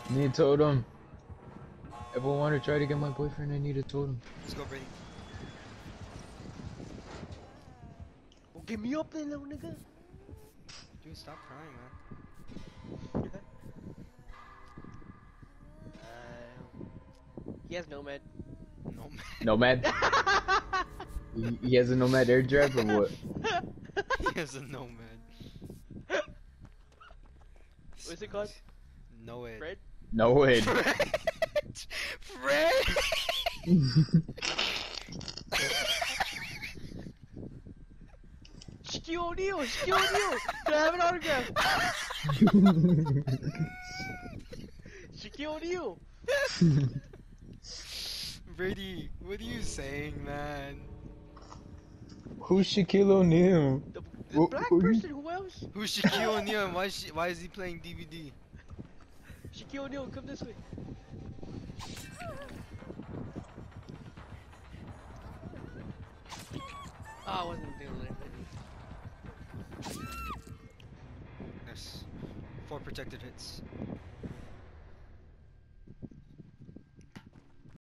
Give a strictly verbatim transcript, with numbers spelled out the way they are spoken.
Need a totem. If I want to try to get my boyfriend, I need a totem. Let's go, Brady. Well, get me up then, little nigga. Dude, stop crying, man. uh, he has Nomad. No, man. Nomad? he, he has a Nomad air drive or what? He has a nomad. What's it called? No it. Fred? No way. Fred! Fred! Shaquille O'Neal! Shaquille O'Neal! Can I have an autograph? Shaquille O'Neal! Brady, what are you saying, man? Who's Shaquille O'Neal? The, the Who- black who you- person, who else? Who's Shaquille O'Neal and why is, she, why is he playing D V D? Shaquille O'Neal, come this way. Ah, I wasn't thinking of that. Yes. Four protected hits.